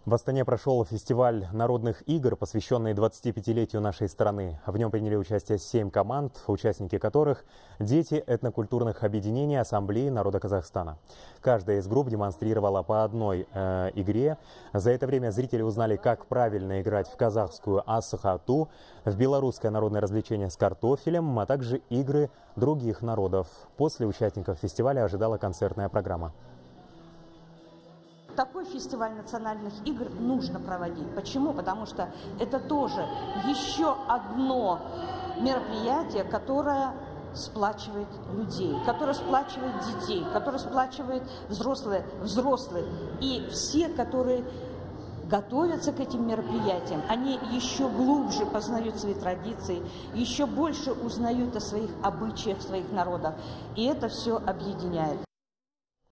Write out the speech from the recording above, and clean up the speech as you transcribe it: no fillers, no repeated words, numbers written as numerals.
В Астане прошел фестиваль народных игр, посвященный 25-летию нашей страны. В нем приняли участие 7 команд, участники которых – дети этнокультурных объединений Ассамблеи народа Казахстана. Каждая из групп демонстрировала по одной игре. За это время зрители узнали, как правильно играть в казахскую асыхату, в белорусское народное развлечение с картофелем, а также игры других народов. После участников фестиваля ожидала концертная программа. Такой фестиваль национальных игр нужно проводить. Почему? Потому что это тоже еще одно мероприятие, которое сплачивает людей, которое сплачивает детей, которое сплачивает взрослых. И все, которые готовятся к этим мероприятиям, они еще глубже познают свои традиции, еще больше узнают о своих обычаях, своих народах. И это все объединяет.